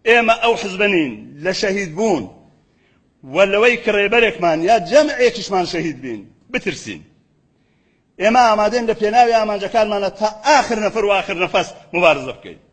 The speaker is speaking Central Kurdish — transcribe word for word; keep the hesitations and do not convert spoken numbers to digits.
ئێمە ئەو حزبەنین لە شەهید بوون و لەوەی کە ڕێبەرێکمان یا جەمعێکیشمان شەهید بین بترسین. ئێمە ئامادەین لە پێناوی ئامانجەکانمانە تا ئاخر نەفەر و ئاخر نەفەس مبارزە بکەین.